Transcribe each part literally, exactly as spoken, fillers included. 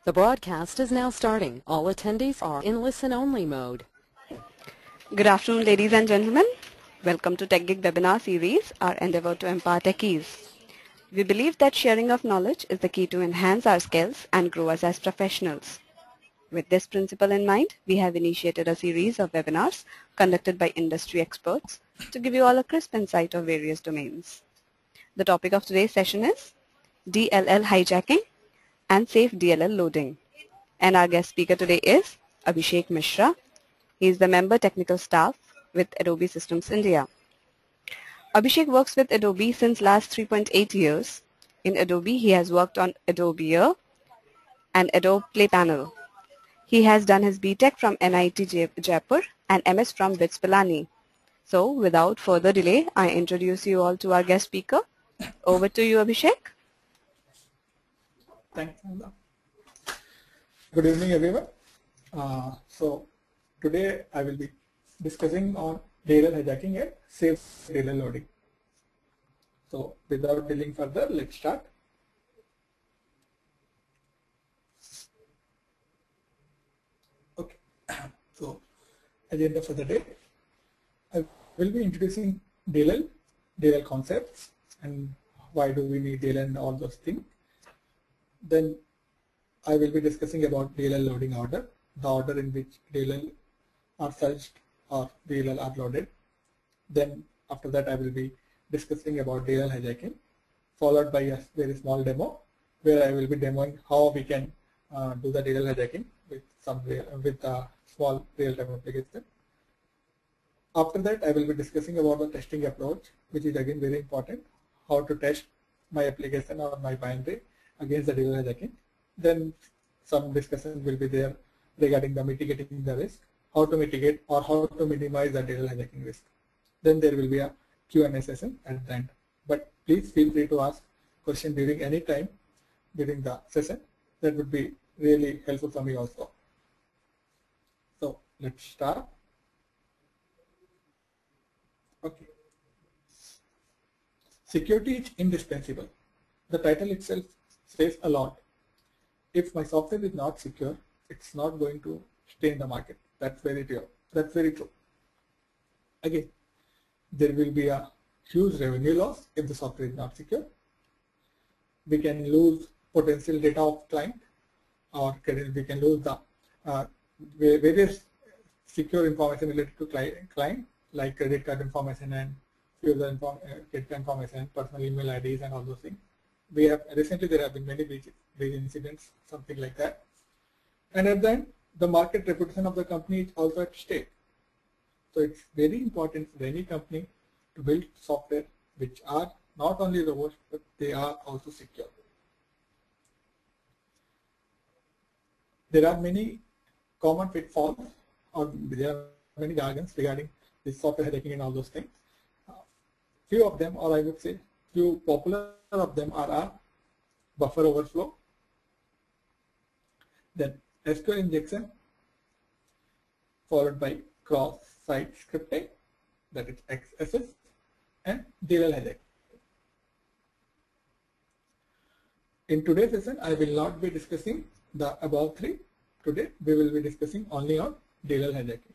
The broadcast is now starting. All attendees are in listen-only mode. Good afternoon, ladies and gentlemen. Welcome to TechGig webinar series, our endeavor to empower techies. We believe that sharing of knowledge is the key to enhance our skills and grow us as professionals. With this principle in mind, we have initiated a series of webinars conducted by industry experts to give you all a crisp insight of various domains. The topic of today's session is D L L hijacking and safe D L L loading. And our guest speaker today is Abhishek Mishra. He is the member technical staff with Adobe Systems India. Abhishek works with Adobe since last three point eight years. In Adobe, he has worked on Adobe Air and Adobe Play Panel. He has done his B Tech from N I T Jaipur and M S from BITS Pilani. So, without further delay, I introduce you all to our guest speaker. Over to you, Abhishek. Thanks, Nanda. Good evening, everyone. Uh, so, today I will be discussing on D L L hijacking and safe D L L loading. So, without dealing further, let's start. Okay. So, agenda for the day. I will be introducing D L L, D L L concepts, and why do we need D L L and all those things. Then I will be discussing about D L L loading order, the order in which D L L are searched or D L L are loaded. Then after that I will be discussing about D L L hijacking, followed by a very small demo where I will be demoing how we can uh, do the D L L hijacking with some real, with a small real-time application. After that I will be discussing about the testing approach, which is again very important, how to test my application or my binary against the D L L hijacking. Then some discussion will be there regarding the mitigating the risk, how to mitigate or how to minimize the D L L hijacking risk. Then there will be a Q and A session at the end. But please feel free to ask questions during any time during the session. That would be really helpful for me also. So let's start. Okay. Security is indispensable. The title itself says a lot. If my software is not secure, it's not going to stay in the market. That's very true. That's very true. Again, there will be a huge revenue loss if the software is not secure. We can lose potential data of client, or we can lose the uh, various secure information related to client, like credit card information and few other inform credit card information, personal email I Ds, and all those things. We have recently there have been many breach incidents, something like that. And at the end, the market reputation of the company is also at stake. So it's very important for any company to build software which are not only robust, but they are also secure. There are many common pitfalls, or there are many jargons regarding this software hijacking and all those things. Uh, few of them, or I would say few popular of them are a buffer overflow, then S Q L injection, followed by cross-site scripting, that is X S S, and D L L hijacking. In today's session, I will not be discussing the above three. Today, we will be discussing only on D L L hijacking.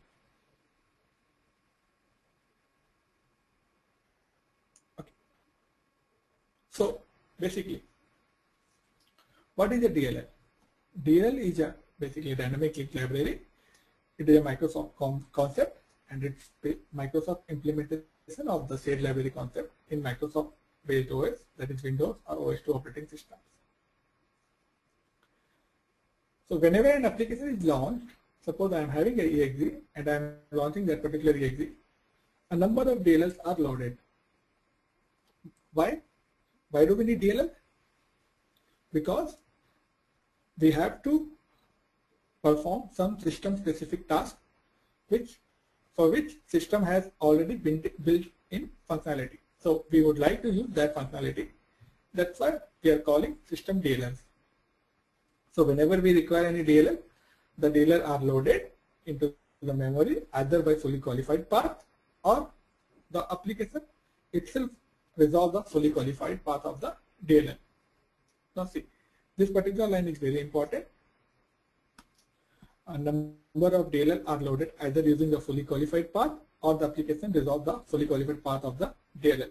Okay. So, basically, what is a D L L? D L L is a basically dynamic link library. It is a Microsoft concept, and it's Microsoft implementation of the shared library concept in Microsoft based O S, that is Windows or O S two operating systems. So whenever an application is launched, suppose I am having an E X E and I am launching that particular E X E, a number of D L Ls are loaded. Why? Why do we need D L L? Because we have to perform some system specific task which for which system has already been built in functionality. So we would like to use that functionality. That's why we are calling system D L Ls. So whenever we require any D L L, the D L L are loaded into the memory either by fully qualified path or the application itself resolve the fully qualified path of the D L L. Now see, this particular line is very important. a number of D L L are loaded either using the fully qualified path or the application resolve the fully qualified path of the D L L.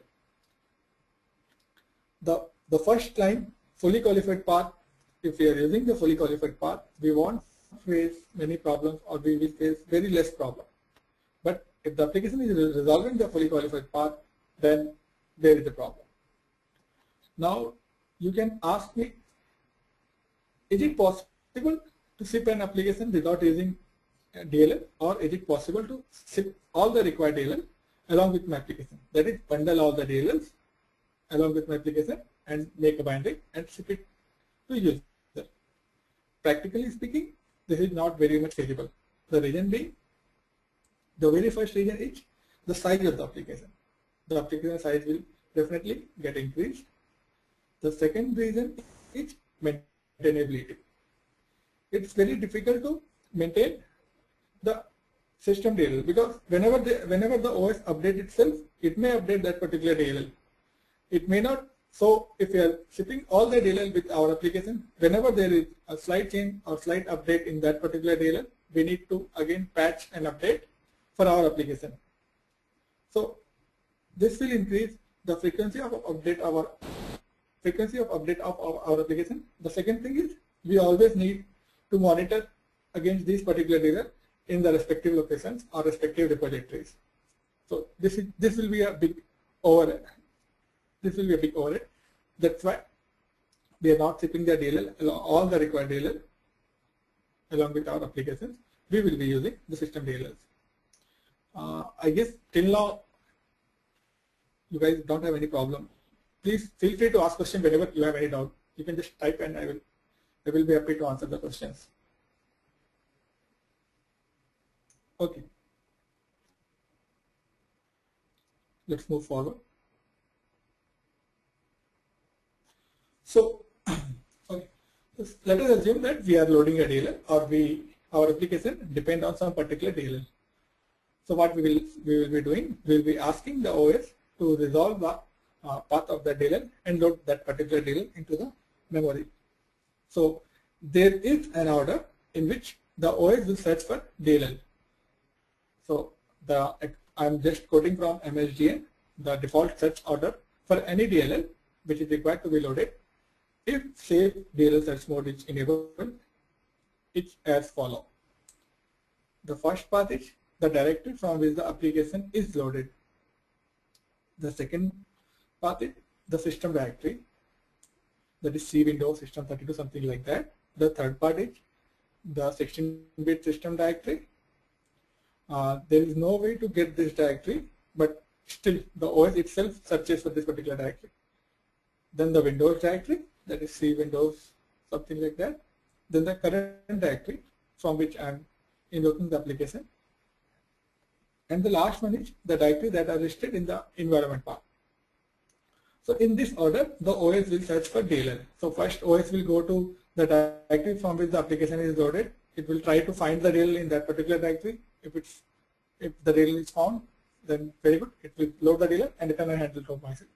The, the first line, fully qualified path, if we are using the fully qualified path, we won't face many problems, or we will face very less problem. But if the application is resolving the fully qualified path, then there is a problem. Now you can ask me, is it possible to ship an application without using D L L, or is it possible to ship all the required D L L along with my application? That is, bundle all the D L Ls along with my application and make a binary and ship it to user. Practically speaking, this is not very much feasible. The reason being, the very first reason is the size of the application. The application size will definitely get increased. The second reason is maintainability. It's very difficult to maintain the system D L L, because whenever the, whenever the O S updates itself, it may update that particular D L L. It may not. So if we are shipping all the D L L with our application, whenever there is a slight change or slight update in that particular D L L, we need to again patch and update for our application. So this will increase the frequency of update our frequency of update of our, our application. The second thing is, we always need to monitor against these particular D L L in the respective locations or respective repositories. So this is this will be a big overhead. This will be a big overhead. That's why we are not shipping the D L L, all the required D L L along with our applications. We will be using the system D L Ls. Uh, I guess till now you guys don't have any problem. Please feel free to ask questions whenever you have any doubt. You can just type and I will I will be happy to answer the questions. Okay. Let's move forward. So, okay. Let us assume that we are loading a D L L, or we our application depend on some particular D L L. So what we will we will be doing, we will be asking the O S to resolve the uh, path of the D L L and load that particular D L L into the memory. So there is an order in which the O S will search for D L L. So the I am just quoting from M S D N, the default search order for any D L L which is required to be loaded. If save D L L search mode is enabled, it's as follows. The first path is the directory from which the application is loaded. The second path is the system directory, that is C Windows System thirty-two, something like that. The third part is the sixteen bit system directory. Uh, there is no way to get this directory, but still the O S itself searches for this particular directory. Then the Windows directory, that is C Windows, something like that. Then the current directory from which I am invoking the application. And the last one is the directory that are listed in the environment path. So in this order, the O S will search for D L L. So first O S will go to the directory from which the application is loaded. It will try to find the D L L in that particular directory. If it's if the D L L is found, then very good. It will load the D L L and return a handle to myself.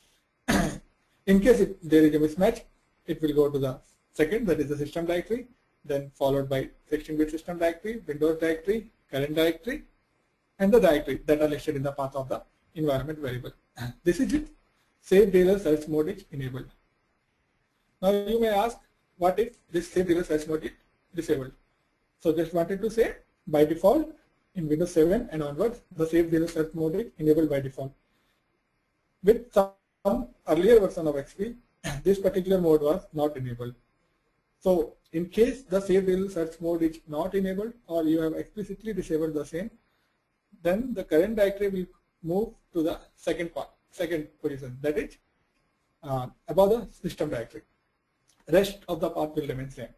In case it, there is a mismatch, it will go to the second, that is the system directory, then followed by sixteen bit system directory, Windows directory, current directory, and the directory that are listed in the path of the environment variable. This is it. Save D L L search mode is enabled. Now you may ask, what if this save D L L search mode is disabled? So just wanted to say, by default in Windows seven and onwards, the save D L L search mode is enabled by default. With some earlier version of X P, this particular mode was not enabled. So in case the save D L L search mode is not enabled, or you have explicitly disabled the same, then the current directory will move to the second part, second position, that is uh, above the system directory. Rest of the path will remain same.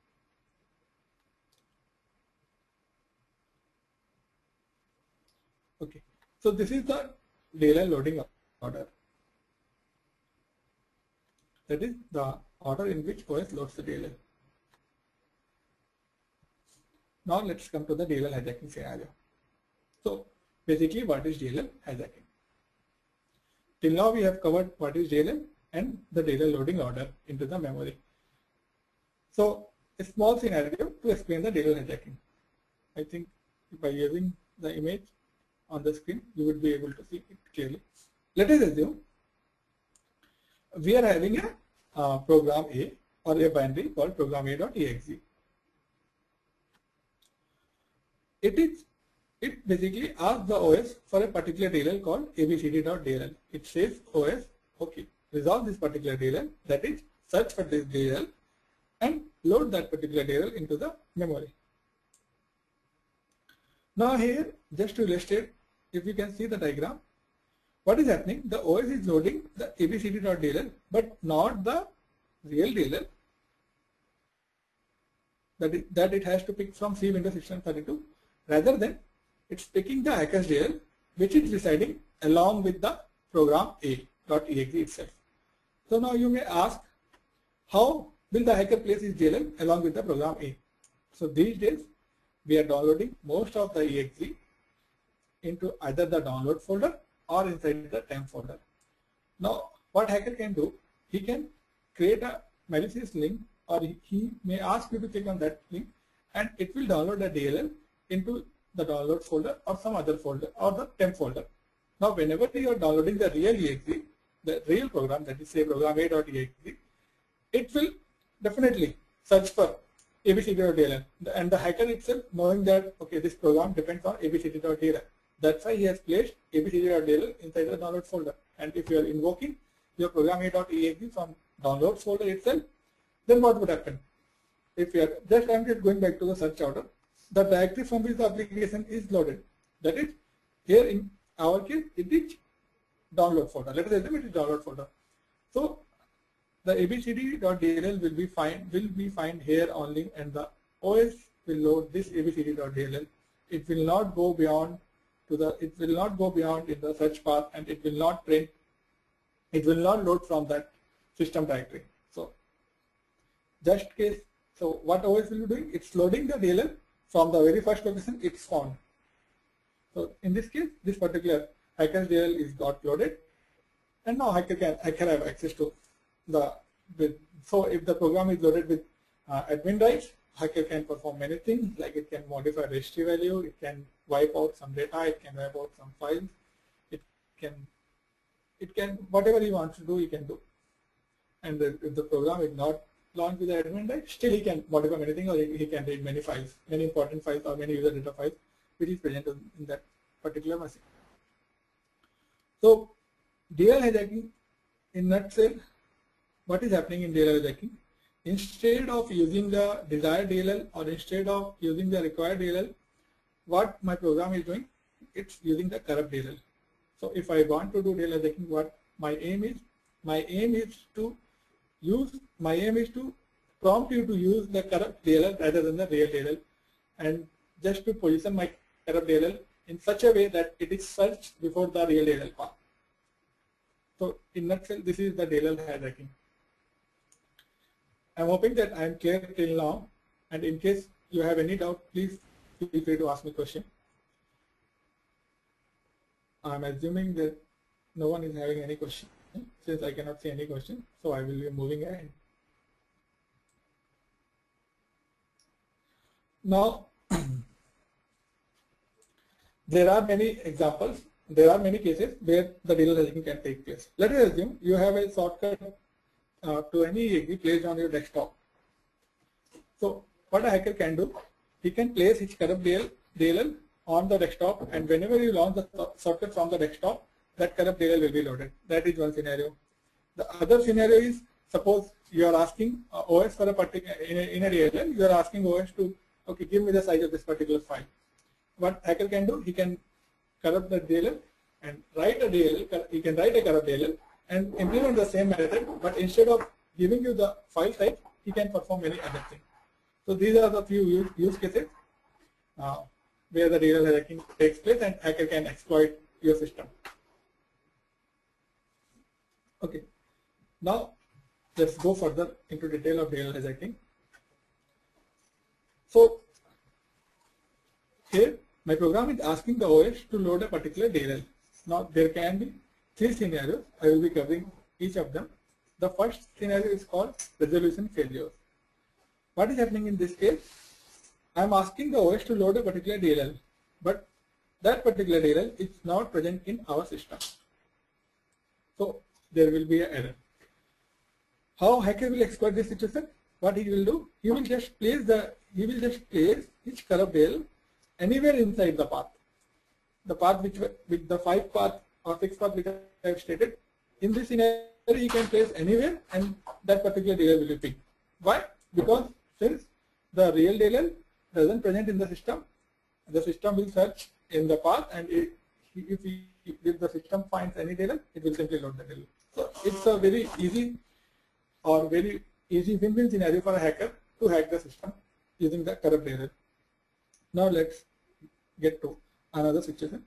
Okay, so this is the D L L loading order. That is the order in which O S loads the D L L. Now let's come to the D L L hijacking scenario. So basically, what is D L L hijacking? Till now we have covered what is D L L and the D L L loading order into the memory. So a small scenario to explain the D L L hijacking. I think by using the image on the screen, you would be able to see it clearly. Let us assume we are having a uh, program A or a binary called program A.exe. It is it basically asks the O S for a particular D L L called A B C D.dll. It says O S, okay, resolve this particular D L L, that is search for this D L L and load that particular D L L into the memory. Now here, just to illustrate, if you can see the diagram, what is happening? The O S is loading the A B C D.dll, but not the real D L L that it, that it has to pick from C Windows six thirty-two. Rather than it's picking the hacker's D L L, which is residing along with the program A.exe itself. So now you may ask, how will the hacker place his D L L along with the program A? So these days, we are downloading most of the E X E into either the download folder or inside the temp folder. Now, what hacker can do, he can create a malicious link, or he, he may ask you to click on that link, and it will download the D L L into the download folder or some other folder or the temp folder. Now, whenever you are downloading the real E X E, the real program, that is say program A.exe, it will definitely search for A B C D.dll, and the hacker itself, knowing that okay, this program depends on A B C D.dll, that's why he has placed A B C D.dll inside the download folder. And if you are invoking your program A.exe from downloads folder itself, then what would happen? If you are just I'm just going back to the search order, the directory from which the application is loaded, that is here in our case it is download folder. Let us assume it is download folder. So the A B C D.dll will be find will be find here only, and the O S will load this A B C D.dll. It will not go beyond to the it will not go beyond in the search path, and it will not print. It will not load from that system directory. So just case. So what O S will be doing? It's loading the D L L from the very first location it's found. So in this case, this particular hacker's D L L is got loaded, and now hacker can hacker have access to the with, so if the program is loaded with uh, admin rights, hacker can perform many things, like it can modify registry value, it can wipe out some data, it can wipe out some files, it can it can whatever he wants to do, he can do. And the, if the program is not launched with the admin rights, still he can modify many things, or he, he can read many files, many important files or many user data files which is present in that particular machine. So D L L hijacking in nutshell. What is happening in D L L hijacking? Instead of using the desired D L L, or instead of using the required D L L, what my program is doing, it's using the corrupt D L L. So if I want to do D L L hijacking, what my aim is? My aim is to use, my aim is to prompt you to use the corrupt D L L rather than the real D L L, and just to position my corrupt D L L in such a way that it is searched before the real D L L path. So in nutshell, this is the D L L hijacking. I'm hoping that I am clear till now, and in case you have any doubt, please feel free to ask me a question. I'm assuming that no one is having any question, since I cannot see any question, so I will be moving ahead. Now, there are many examples, there are many cases where the D L L hijacking can take place. Let us assume you have a shortcut Uh, to any E X E placed on your desktop. So what a hacker can do, he can place his corrupt D L L on the desktop, and whenever you launch the shortcut from the desktop, that corrupt D L L will be loaded. That is one scenario. The other scenario is, suppose you are asking uh, O S for a particular in a, in a D L L, you are asking O S to, okay, give me the size of this particular file. What hacker can do, he can corrupt the D L L and write a D L L, he can write a corrupt D L L and implement the same method, but instead of giving you the file type, he can perform many other things. So these are the few use, use cases uh, where the D L L hijacking takes place, and hacker can exploit your system. Okay, now let's go further into detail of D L L hijacking. So here my program is asking the O S to load a particular D L L. Now there can be three scenarios. I will be covering each of them. The first scenario is called resolution failure. what is happening in this case? I am asking the O S to load a particular D L L, but that particular D L L is not present in our system. So there will be an error. How hacker will exploit this situation? What he will do? He will just place the he will just place each corrupt D L L anywhere inside the path. The path which with the five path or six path which I have stated. In this scenario, you can place anywhere, and that particular D L L will be picked. Why? Because since the real D L L doesn't present in the system, the system will search in the path, and it, if, we, if the system finds any D L L, it will simply load the D L L. So it's a very easy or very easy win-win scenario for a hacker to hack the system using the corrupt D L L. Now let's get to another situation.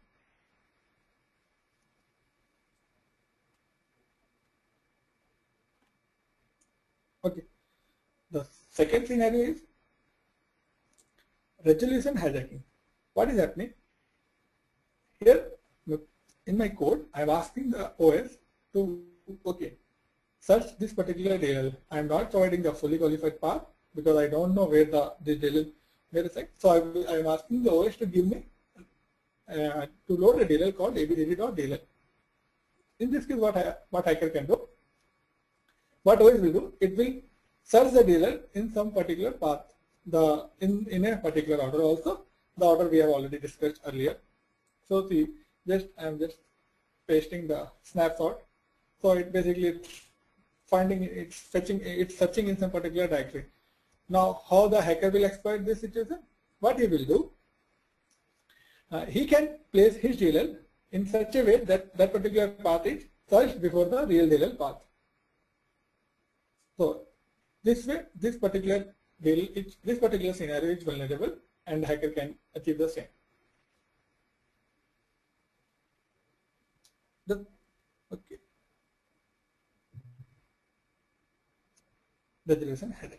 Okay, the second scenario is resolution hijacking. What is happening? Here in my code, I am asking the O S to, okay, search this particular D L L. I am not providing the fully qualified path because I don't know where the this D L L where is it. So I, will, I am asking the O S to give me uh, to load a D L L called A B C D dot D L L. In this case, what I, what hacker can do? What O S will do? It will search the D L L in some particular path, the in in a particular order. Also, the order we have already discussed earlier. So see, just I am just pasting the snapshot. So it basically it's finding it's fetching it's searching in some particular directory. Now, how the hacker will exploit this situation? What he will do? Uh, he can place his D L L in such a way that that particular path is searched before the real D L L path. So this way, this particular D L L, this particular scenario is vulnerable, and the hacker can achieve the same. The, okay. Resolution hijacking.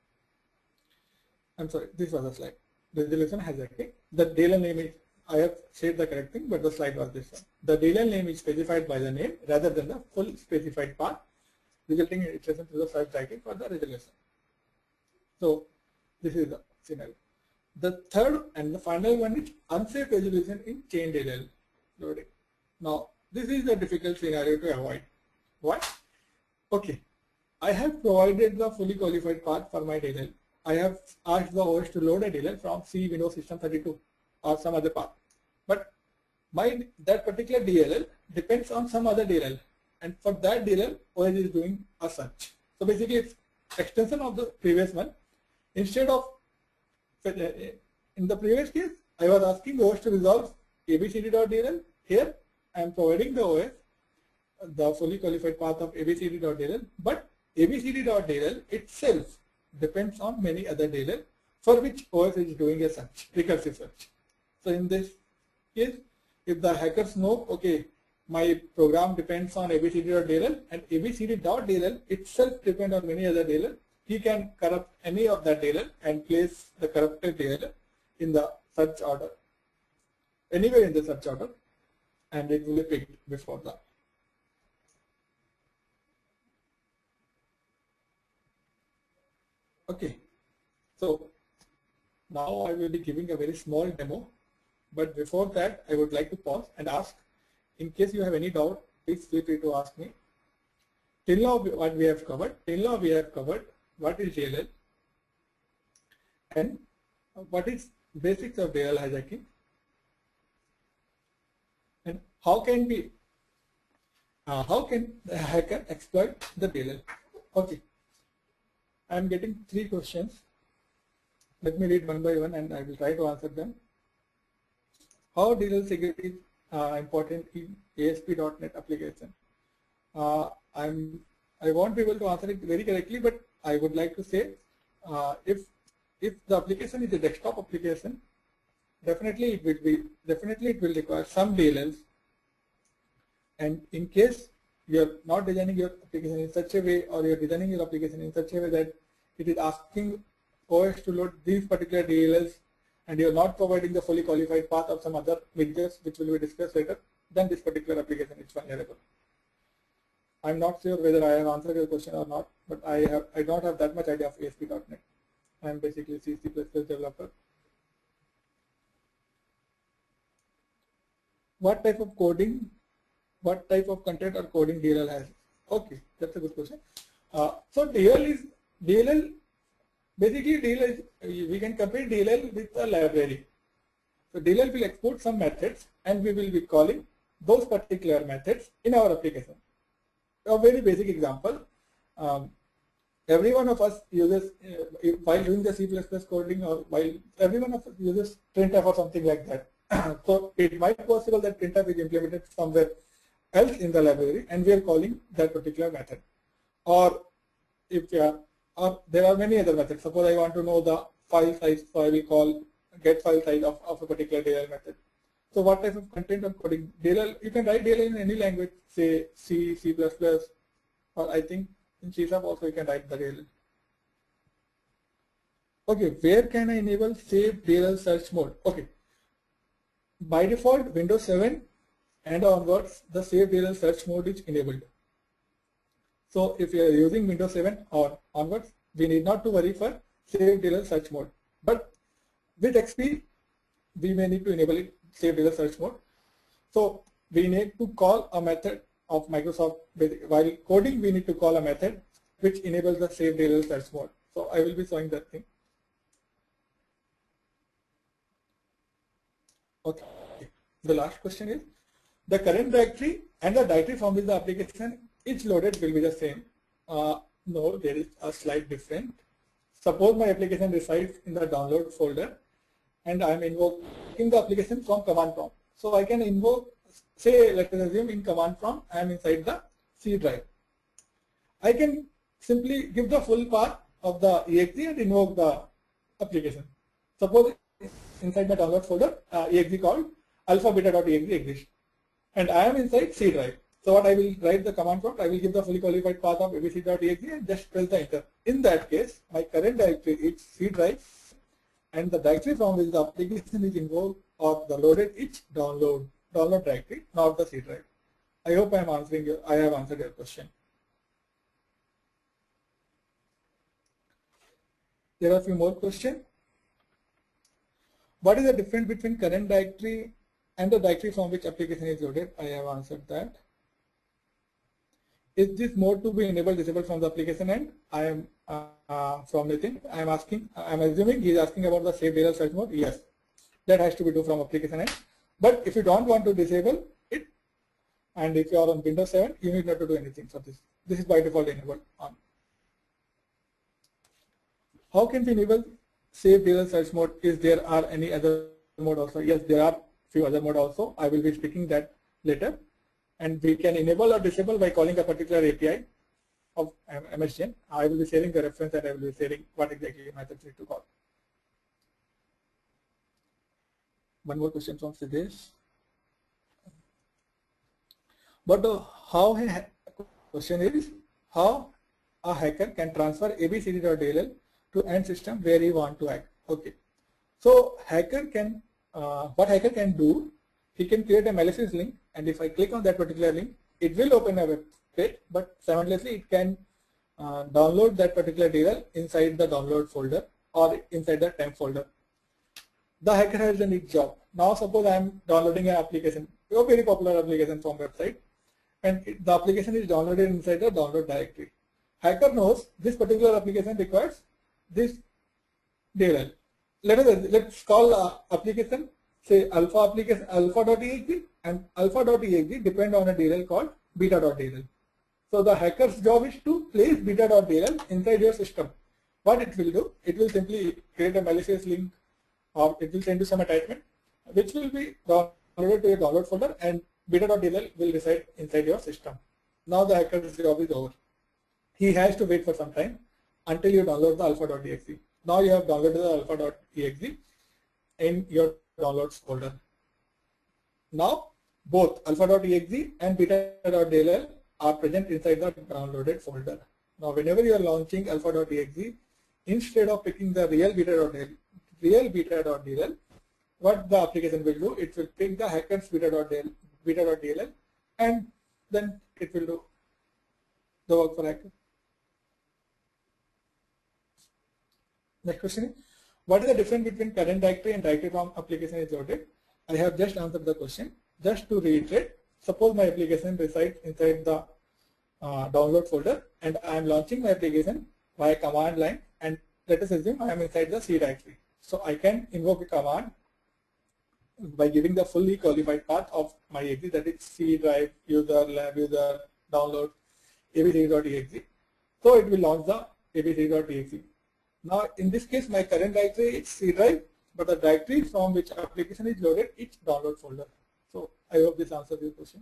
I'm sorry, this was a slide. Resolution hijacking. The D L L name is, I have said the correct thing, but the slide was this one. The D L L name is specified by the name rather than the full specified path, resulting in iteration through the search directory for the resolution. So this is the scenario. The third and the final one is unsafe resolution in chain D L L loading. Now this is a difficult scenario to avoid. Why? Okay, I have provided the fully qualified path for my D L L. I have asked the O S to load a D L L from C Windows System thirty-two or some other path, but my that particular D L L depends on some other D L L, and for that D L L, O S is doing a search. So basically, it's extension of the previous one. Instead of in the previous case, I was asking O S to resolve A B C D dot D L L. Here, I am providing the O S the fully qualified path of A B C D dot D L L, but A B C D dot D L L itself depends on many other D L L for which O S is doing a search, recursive search. So in this case, if the hackers know, okay, my program depends on A B C D dot D L L and A B C D dot D L L itself depends on many other D L L, he can corrupt any of that D L L and place the corrupted D L L in the search order, anywhere in the search order, and it will be picked before that. Okay, so now I will be giving a very small demo, but before that I would like to pause and ask, in case you have any doubt, please feel free to ask me. Till now what we have covered, till now we have covered what is D L L and what is basics of D L L hijacking and how can we, uh, how can the hacker exploit the D L L. Okay. I am getting three questions. Let me read one by one and I will try to answer them. How D L L security is uh, important in A S P dot net application? Uh, I'm, I won't be able to answer it very correctly, but I would like to say uh, if if the application is a desktop application, definitely it will be definitely it will require some D L Ls. And in case you are not designing your application in such a way, or you are designing your application in such a way that it is asking O S to load these particular D L Ls and you are not providing the fully qualified path of some other widgets which will be discussed later, then this particular application is vulnerable. I am not sure whether I have answered your question or not, but I have I don't have that much idea of A S P dot net. I'm basically C, C++ developer. What type of coding, what type of content or coding D L L has? Okay, that's a good question. Uh, so D L L is, D L L, basically D L L is, we can compare D L L with a library. So D L L will export some methods and we will be calling those particular methods in our application. A very basic example, um, every one of us uses, uh, while doing the C plus plus coding, or while every one of us uses printf or something like that. So it might be possible that printf is implemented somewhere else in the library and we are calling that particular method. Or if you are, or there are many other methods. Suppose I want to know the file size, so I will call get file size of, of a particular D L L method. So what type of content or coding? D L L, you can write D L L in any language, say C, C plus plus, or I think in C sharp also you can write the D L L. Okay, where can I enable save D L L search mode? Okay, by default Windows seven and onwards the save D L L search mode is enabled. So if you are using Windows seven or onwards, we need not to worry for save D L L search mode. But with X P, we may need to enable it, save D L L search mode. So we need to call a method of Microsoft. While coding, we need to call a method which enables the save D L L search mode. So I will be showing that thing. Okay. The last question is, the current directory and the directory from which the application is loaded will be the same. Uh, no, there is a slight difference. Suppose my application resides in the download folder and I am invoking the application from command prompt. So I can invoke, say, let us assume in command prompt I am inside the C drive. I can simply give the full path of the E X E and invoke the application. Suppose inside the download folder, uh, E X E called alpha beta.exe exists, and I am inside C drive. So what I will write the command prompt, I will give the fully qualified path of abc.exe and just press the enter. In that case, my current directory is C drive, and the directory from which the application is invoked or the loaded is download download directory, not the C drive. I hope I am answering your, I have answered your question. There are a few more questions. What is the difference between current directory and the directory from which application is loaded? I have answered that. Is this mode to be enabled, disabled from the application end? I am uh, from Nitin. I am asking, I am assuming he is asking about the save D L L search mode. Yes, that has to be done from application end. But if you don't want to disable it, and if you are on Windows seven, you need not to do anything for this. This is by default enabled on. How can we enable save D L L search mode? Is there are any other mode also? Yes, there are few other mode also. I will be speaking that later. And we can enable or disable by calling a particular A P I of M S D N. I will be sharing the reference and I will be sharing what exactly methods need to call. One more question from Siddesh. But uh, how a question is how a hacker can transfer abcd.dll to end system where he want to act. Okay, so hacker can uh, what hacker can do, he can create a malicious link, and if I click on that particular link, it will open a web page, but simultaneously it can uh, download that particular D L L inside the download folder or inside the temp folder. The hacker has done its job. Now suppose I am downloading an application, a very popular application from website, and it, the application is downloaded inside the download directory. Hacker knows this particular application requires this D L L. Let us let's call uh, application, say alpha application alpha.exe, and alpha.exe depend on a D L L called beta.dll. So the hacker's job is to place beta.dll inside your system. What it will do, it will simply create a malicious link, or it will send you some attachment which will be downloaded to your download folder, and beta.dll will reside inside your system. Now the hacker's job is over. He has to wait for some time until you download the alpha.exe. Now you have downloaded the alpha.exe in your downloads folder. Now both alpha.exe and beta.dll are present inside the downloaded folder. Now whenever you are launching alpha.exe, instead of picking the real beta.dll, real beta.dll, what the application will do, it will pick the hacker's beta.dll, beta.dll, and then it will do the work for hacker. Next question is, what is the difference between parent directory and directory from application is loaded? I have just answered the question. Just to reiterate, suppose my application resides inside the uh, download folder and I am launching my application via command line, and let us assume I am inside the C directory. So I can invoke a command by giving the fully qualified path of my exe, that is C drive, user, lab user, download, abc.exe. So it will launch the abc.exe. Now in this case my current directory is C drive, but the directory from which application is loaded is download folder. So I hope this answers your question.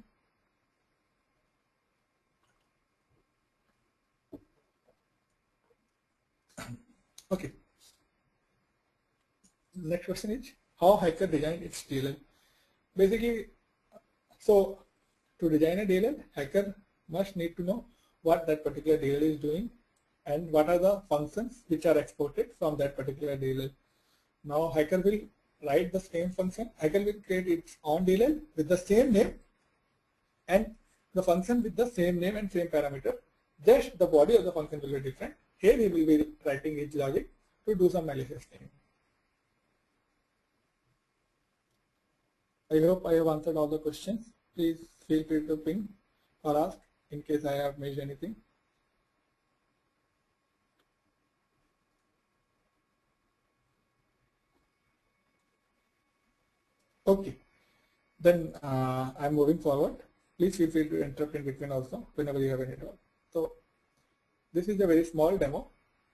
Okay. Next question is, how hacker designed its D L L? Basically, so to design a D L L, hacker must need to know what that particular D L L is doing and what are the functions which are exported from that particular D L L. Now hacker will write the same function. Hacker will create its own D L L with the same name and the function with the same name and same parameter. Just the body of the function will be different. Here he will be writing his logic to do some malicious thing. I hope I have answered all the questions. Please feel free to ping or ask in case I have missed anything. Okay, then uh, I'm moving forward. Please feel free to interrupt in between also whenever you have any doubt. So this is a very small demo.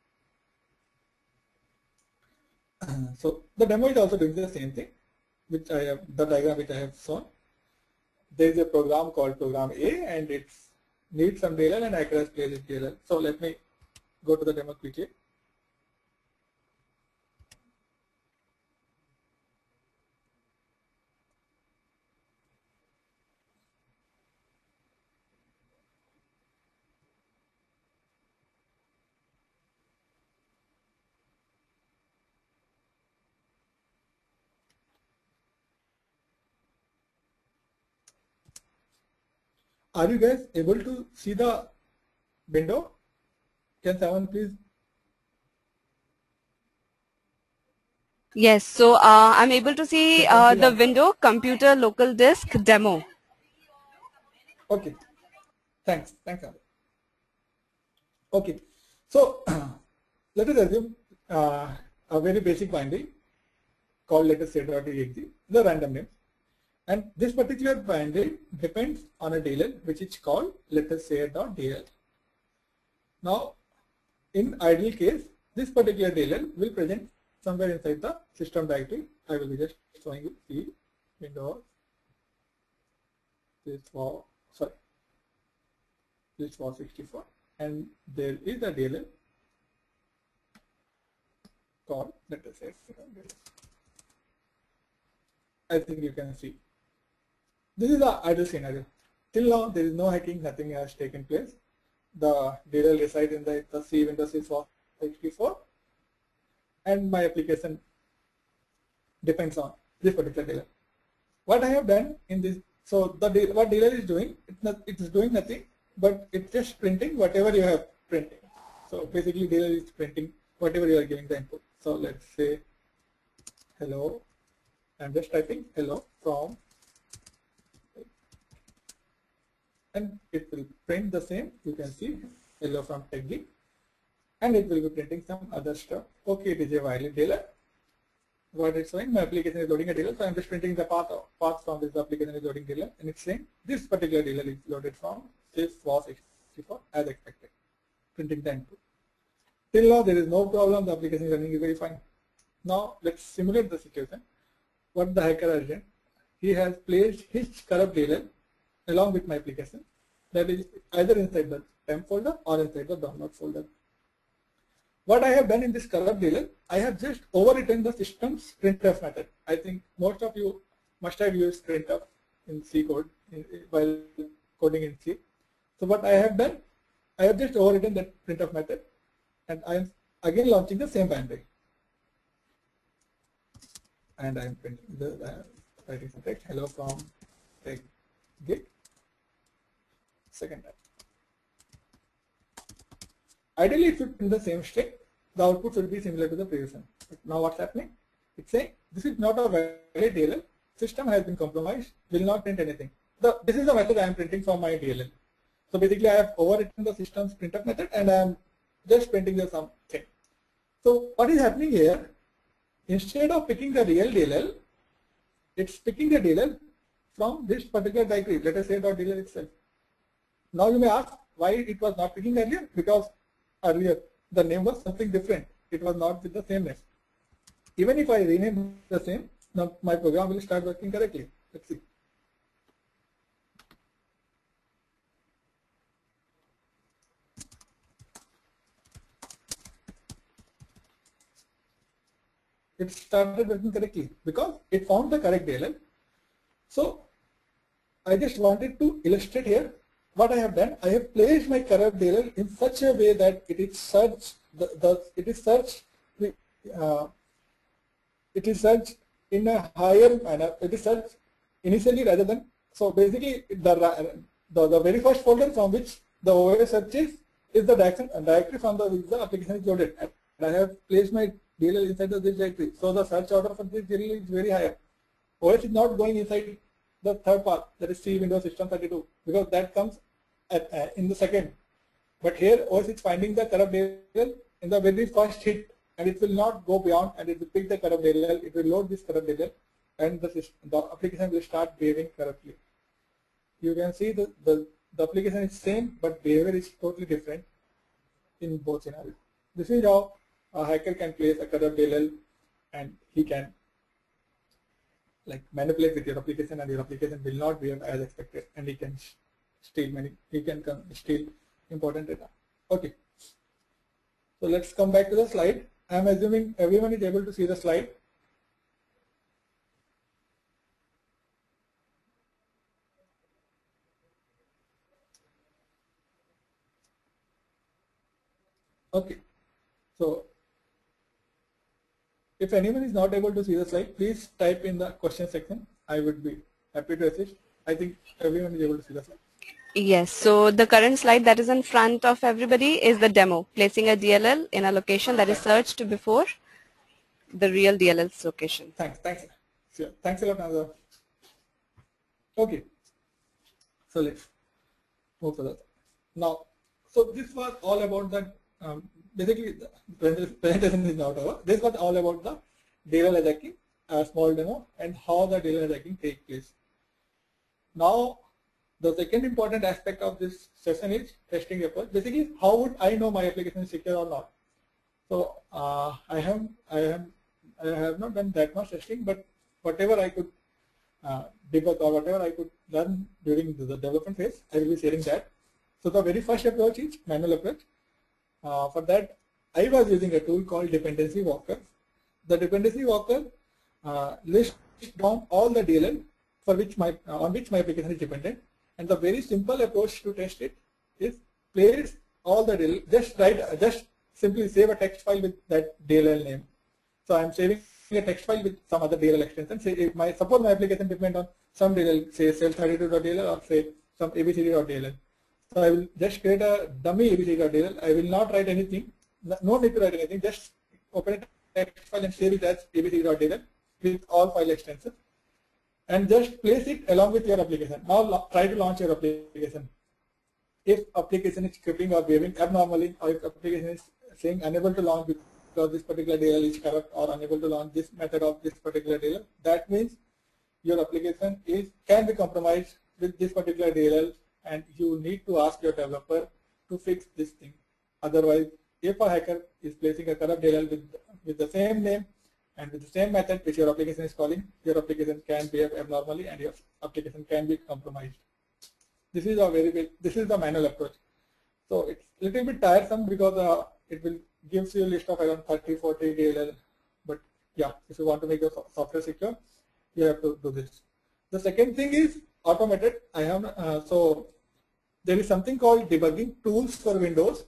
So the demo is also doing the same thing, which I have, the diagram which I have shown. There is a program called program A and it needs some D L L and I can play this D L L. So let me go to the demo quickly. Are you guys able to see the window? Can someone please? Yes, so uh, I'm able to see uh, the window computer local disk demo. Okay, thanks, thanks. Okay, so let us assume uh, a very basic binary called, let us say, .exe, the random name. And this particular binary depends on a D L L which is called, let us say, .dll. Now, in ideal case, this particular D L L will present somewhere inside the system directory. I will be just showing you the Windows. This for sorry, this for sixty-four, and there is a D L L called, let us say, I think you can see. This is the ideal scenario. Till now, there is no hacking, nothing has taken place. The D L L resides in the, the C Windows is for sixty-four, and my application depends on this particular D L L. What I have done in this, so the what D L L is doing, it's not, it is doing nothing, but it's just printing whatever you have printing. So basically, D L L is printing whatever you are giving the input. So let's say hello. I'm just typing hello from, and it will print the same. You can see hello from TechGeek, and it will be printing some other stuff. Okay, it is a violent D L L. What it's saying, my application is loading a D L L, so I'm just printing the path of, path from this application is loading D L L, and it's saying this particular D L L is loaded from this was sixty-four as expected, printing the input. Till now there is no problem. The application is running very fine. Now let's simulate the situation. What the hacker has done, he has placed his corrupt D L L along with my application, that is either inside the temp folder or inside the download folder. What I have done in this corrupt D L L, I have just overwritten the system's printf method. I think most of you must have used printf in C code in, while coding in C. So what I have done, I have just overwritten that printf method, and I am again launching the same binary. And I am printing the uh, writing some text hello from TechGeek. Second time. Ideally, it should print the same string, the output should be similar to the previous one. But now what's happening? It's saying this is not a valid D L L. System has been compromised. Will not print anything. The, this is the method I am printing from my D L L. So basically, I have overwritten the system's printf method, and I am just printing the something. So what is happening here? Instead of picking the real D L L, it's picking the D L L from this particular directory. Let us say .dll itself. Now you may ask why it was not picking earlier, because earlier the name was something different. It was not with the same name. Even if I rename the same, now my program will start working correctly. Let's see. It started working correctly because it found the correct D L L. So I just wanted to illustrate here what I have done. I have placed my correct D L L in such a way that it is searched. The, the it is searched. Uh, it is searched in a higher manner. It is searched initially rather than so. Basically, the the, the very first folder from which the O S searches is the direction directory from the which the application is loaded. And I have placed my D L L inside the this directory. So the search order for this D L L is very higher. O S is not going inside the third path, that is C Windows System thirty-two, because that comes at, uh, in the second. But here O S is finding the corrupt D L L in the very first hit, and it will not go beyond, and it will pick the corrupt D L L. It will load this corrupt D L L, and the system, the application will start behaving correctly. You can see the, the the application is same, but behavior is totally different in both scenarios. This is how a hacker can place a corrupt D L L, and he can like manipulate with your application, and your application will not behave as expected, and he can steal many. He can come steal important data. Okay. So let's come back to the slide. I am assuming everyone is able to see the slide. Okay. So if anyone is not able to see the slide, please type in the question section. I would be happy to assist. I think everyone is able to see the slide. Yes, so the current slide that is in front of everybody is the demo, placing a D L L in a location that is searched before the real D L L's location. Thanks, thanks. Sure. Thanks a lot, Nanda. Okay, so let's move to that. Now, so this was all about the, um, basically the presentation is not over. This was all about the D L L hijacking, a small demo, and how the D L L hijacking takes place. Now, the second important aspect of this session is testing approach. Basically, how would I know my application is secure or not? So uh, I have I have I have not done that much testing, but whatever I could uh, debug or whatever I could learn during the development phase, I will be sharing that. So the very first approach is manual approach. Uh, for that, I was using a tool called Dependency Walker. The Dependency Walker uh, lists down all the D L L for which my uh, on which my application is dependent. And the very simple approach to test it is place all the D L L. Just write, just simply save a text file with that D L L name. So I am saving a text file with some other D L L extension. Say if my suppose my application depends on some D L L, say cell thirty-two dot D L L or say some A B C D dot D L L. So I will just create a dummy A B C D dot D L L. I will not write anything. No need to write anything. Just open a text file and save it as A B C D dot D L L with all file extensions, and just place it along with your application. Now try to launch your application. If application is scripting or behaving abnormally, or if application is saying unable to launch because this particular D L L is corrupt, or unable to launch this method of this particular D L L, that means your application is can be compromised with this particular D L L, and you need to ask your developer to fix this thing. Otherwise, if a hacker is placing a corrupt D L L with, with the same name and with the same method which your application is calling, your application can behave abnormally and your application can be compromised. This is a very big, this is the manual approach. So it's a little bit tiresome because uh, it will gives you a list of around thirty, forty D L L. But yeah, if you want to make your software secure, you have to do this. The second thing is automated. I have uh, so there is something called debugging tools for Windows.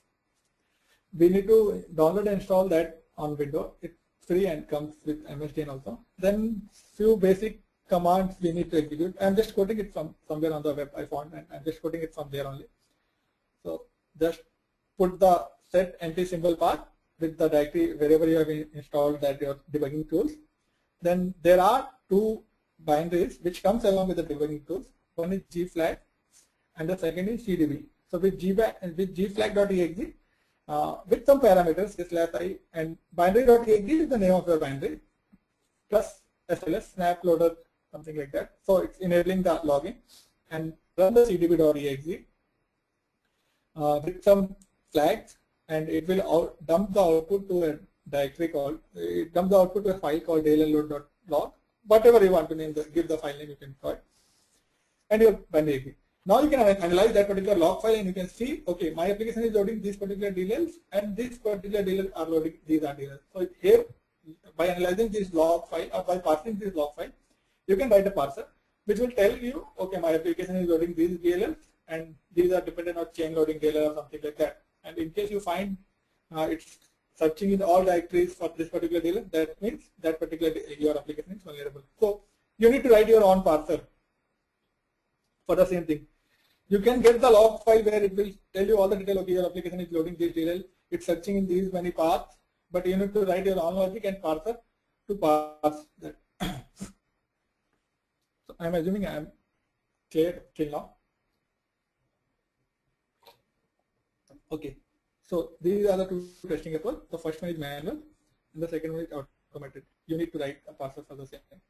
We need to download and install that on Windows. It's free and comes with M S D N also. Then few basic commands we need to execute. I'm just quoting it from somewhere on the web I found, and I'm just quoting it from there only. So just put the set anti symbol path with the directory wherever you have installed that your debugging tools, then there are two binaries which comes along with the debugging tools. One is gflag and the second is cdb. So with, G, with gflag.exe, uh, with some parameters, slash I, and binary.exe is the name of your binary, plus sls, snap loader, something like that. So it's enabling the login, and run the cdb.exe uh, with some flags, and it will out, dump the output to a directory called, uh, dump the output to a file called dll.log, whatever you want to name, the, give the file name you can call it, and your binary. Now you can analyze that particular log file and you can see, okay, my application is loading these particular D L Ls and this particular D L Ls are loading these are D L Ls. So here, by analyzing this log file or by parsing this log file, you can write a parser which will tell you, okay, my application is loading these D L Ls and these are dependent on chain loading D L L or something like that. And in case you find uh, it's searching in all directories for this particular D L L, that means that particular your application is vulnerable. So you need to write your own parser for the same thing. You can get the log file where it will tell you all the detail. Okay, your application is loading this D L L, it's searching in these many paths, but you need to write your own logic and parser to parse that. So I'm assuming I'm clear till now. Okay, so these are the two testing efforts. The first one is manual and the second one is automated. You need to write a parser for the same thing.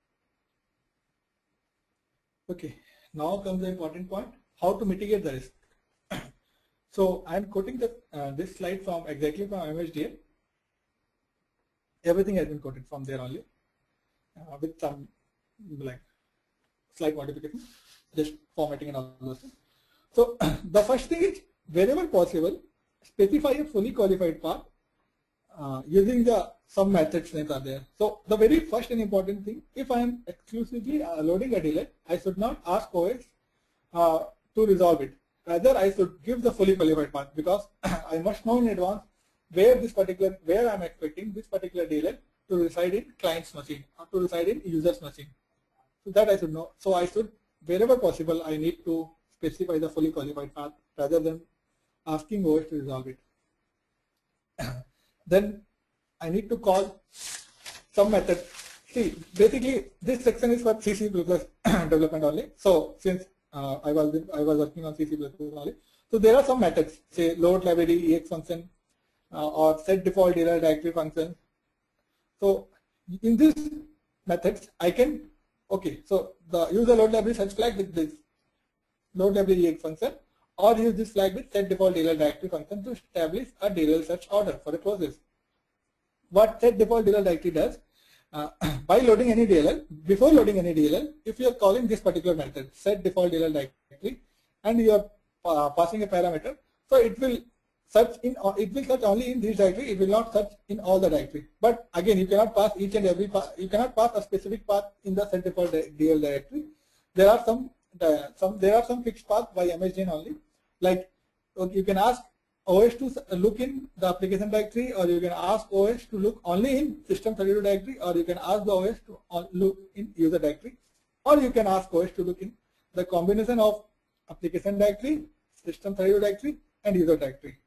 Okay, now comes the important point, how to mitigate the risk. So I'm quoting the, uh, this slide from exactly from M H D A. Everything has been quoted from there only, uh, with some like slight modification, just formatting and all those things. So the first thing is, wherever possible, specify a fully qualified path uh, using the some methods that are there. So the very first and important thing, if I am exclusively uh, loading a D L L, I should not ask O S uh, to resolve it. Rather, I should give the fully qualified path, because I must know in advance where this particular, where I am expecting this particular D L L to reside in client's machine or to reside in user's machine. So that I should know. So I should, wherever possible, I need to specify the fully qualified path rather than asking O S to resolve it. Then I need to call some method. See, basically this section is for C C plus plus development only. So since uh, I was I was working on C C plus plus only, so there are some methods, say load library ex function uh, or set default D L L directory function. So in these methods I can, okay, so the use the load library search flag with this load library ex function, or use this flag with set default D L L directory function to establish a D L L search order for a process. What set default D L L directory does, uh, by loading any D L L, before loading any D L L, if you are calling this particular method, set default D L L directory, and you are uh, passing a parameter, so it will search in, it will search only in this directory, it will not search in all the directory. But again, you cannot pass each and every path, you cannot pass a specific path in the set default D L L directory. There are some, uh, some there are some fixed paths by M H D N only. Like, okay, you can ask O S to look in the application directory, or you can ask O S to look only in system thirty-two directory, or you can ask the O S to look in user directory, or you can ask O S to look in the combination of application directory, system thirty-two directory, and user directory.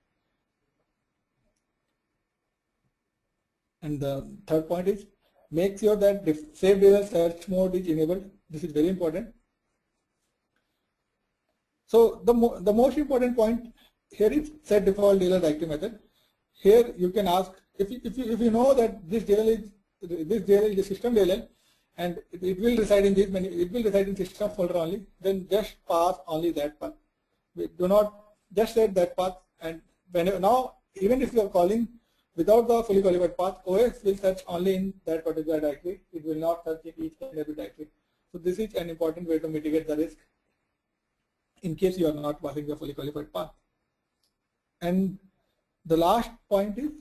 And the third point is, make sure that save D L L search mode is enabled. This is very important. So the, mo the most important point here is set default D L L directory method. Here you can ask, if you, if you, if you know that this D L L is, this D L L is a system D L L and it, it will reside in this many, it will reside in system folder only, then just pass only that path. We do not just set that path, and when you, now even if you are calling without the fully qualified path, O S will search only in that particular directory. It will not search in each and every directory. So this is an important way to mitigate the risk in case you are not passing the fully qualified path. And the last point is,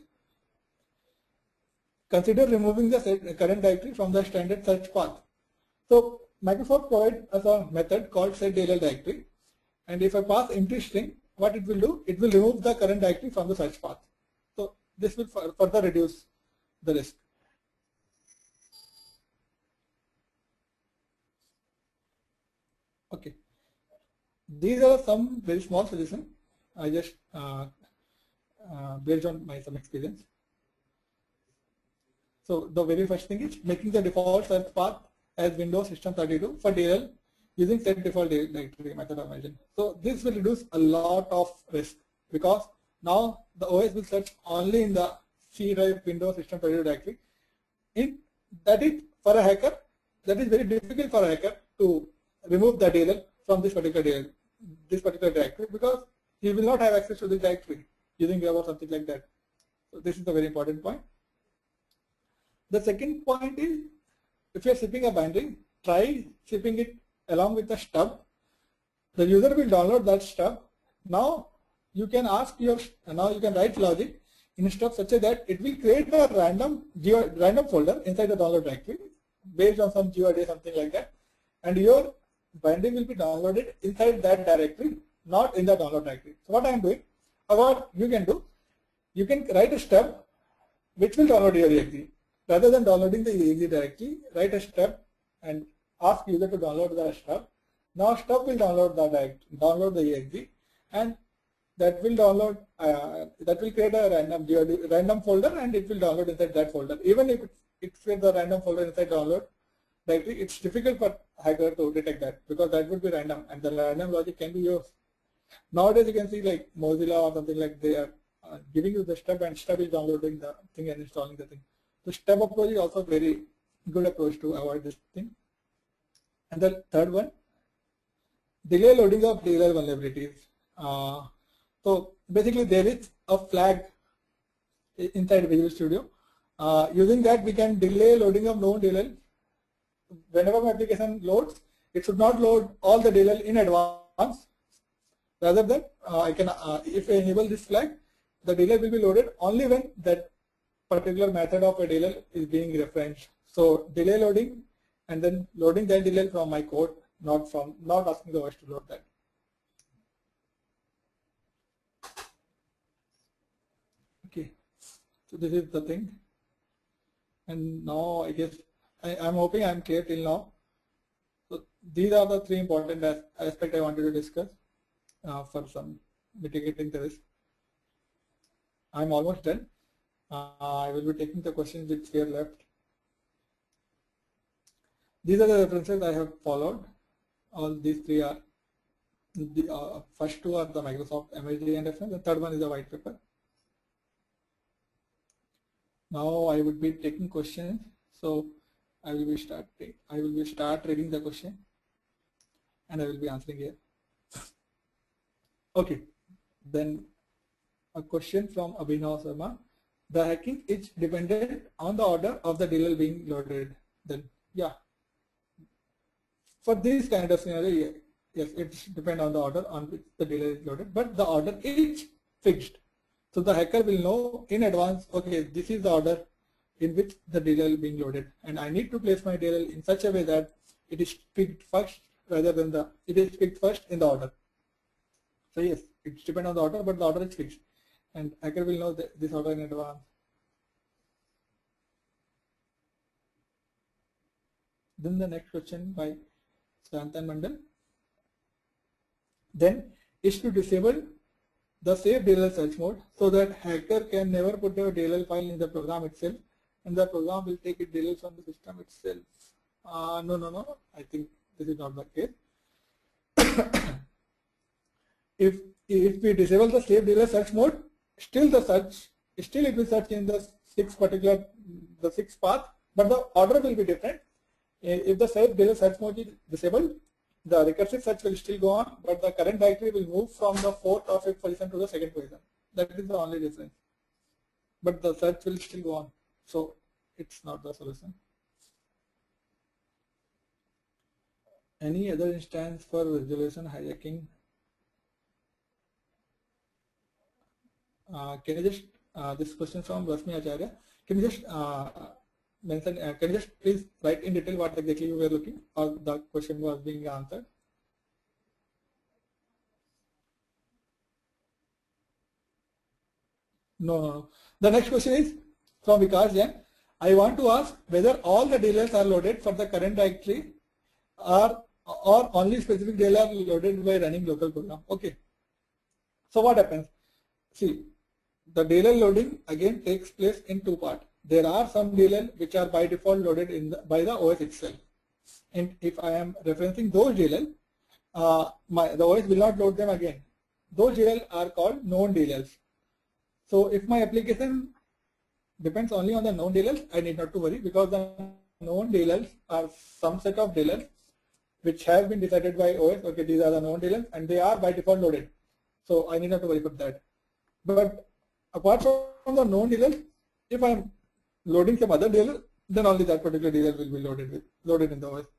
consider removing the current directory from the standard search path. So Microsoft provides us a method called set D L L directory, and if I pass empty string, what it will do, it will remove the current directory from the search path. So this will further reduce the risk. Okay. These are some very small suggestions. I just uh, uh, based on my some experience. So the very first thing is making the default search path as Windows System thirty-two for D L L using set default directory methodology. So this will reduce a lot of risk because now the O S will search only in the C drive Windows System thirty-two directory. In that is for a hacker, that is very difficult for a hacker to remove the D L L from this particular D L L, this particular directory, because he will not have access to this directory using grub or something like that. So this is a very important point. The second point is, if you are shipping a binary, try shipping it along with the stub. The user will download that stub. Now you can ask your, now you can write logic in stub such that it will create a random random folder inside the download directory based on some G U I D, something like that, and your binary will be downloaded inside that directory, not in the download directory. So what I am doing, or what you can do, you can write a stub which will download your E X E. Rather than downloading the E X E directly, write a stub and ask user to download the stub. Now stub will download the direct, download the E X E, and that will download, uh, that will create a random random folder, and it will download inside that folder. Even if it, it creates a random folder inside download directory, it's difficult for hacker to detect that because that would be random, and the random logic can be used. Nowadays you can see like Mozilla or something like they are uh, giving you the stub, and stub is downloading the thing and installing the thing. So stub approach is also very good approach to avoid this thing. And the third one, delay loading of D L L vulnerabilities. Uh, so basically there is a flag inside Visual Studio. Uh, using that we can delay loading of known D L L. Whenever my application loads, it should not load all the D L L in advance. Rather than uh, I can, uh, if I enable this flag, the D L L will be loaded only when that particular method of a D L L is being referenced. So delay loading and then loading that D L L from my code, not from not asking the O S to load that. Okay, so this is the thing. And now I guess I, I'm hoping I'm clear till now. So these are the three important as aspects I wanted to discuss uh, for some mitigating the risk. I'm almost done. Uh, I will be taking the questions which were left. These are the references I have followed. All these three are, the uh, first two are the Microsoft M S D N reference, the third one is the white paper. Now I would be taking questions, so I will be starting. I will be start reading the question, and I will be answering here. Okay, then a question from Abhinav Sharma. The hacking is dependent on the order of the D L L being loaded. Then, yeah. For this kind of scenario, yes, it depends on the order on which the D L L is loaded, but the order is fixed. So the hacker will know in advance, okay, this is the order in which the D L L is being loaded, and I need to place my D L L in such a way that it is picked first rather than the, it is picked first in the order. So yes, it depends on the order, but the order is fixed, and hacker will know that this order in advance. Then the next question by Santhan Mandal. Then is to disable the save D L L search mode so that hacker can never put a D L L file in the program itself, and the program will take it D L L from the system itself. Uh, no, no, no. I think this is not the case. if if we disable the save D L L search mode, still the search, still it will search in the six particular the six path, but the order will be different. If the save D L L search mode is disabled, the recursive search will still go on, but the current directory will move from the fourth or fifth position to the second position. That is the only difference. But the search will still go on, so it's not the solution. Any other instance for resolution hijacking? Uh, can you just, uh, this question from Rasmi Acharya, can you just uh, mention, uh, can you just please write in detail what exactly you were looking, or the question was being answered? No, no, no. The next question is from Vikas Jain. I want to ask whether all the D L Ls are loaded for the current directory, or, or only specific D L L are loaded by running local program. Okay. So what happens? See, the D L L loading again takes place in two parts. There are some D L L which are by default loaded in the, by the O S itself. And if I am referencing those D L L, uh, my, the O S will not load them again. Those D L L are called known D L Ls. So if my application depends only on the known D L Ls, I need not to worry, because the known D L Ls are some set of D L Ls which have been decided by O S. Okay, these are the known D L Ls and they are by default loaded. So I need not to worry about that. But apart from the known D L Ls, if I am loading some other D L L, then only that particular D L L will be loaded with loaded in the O S.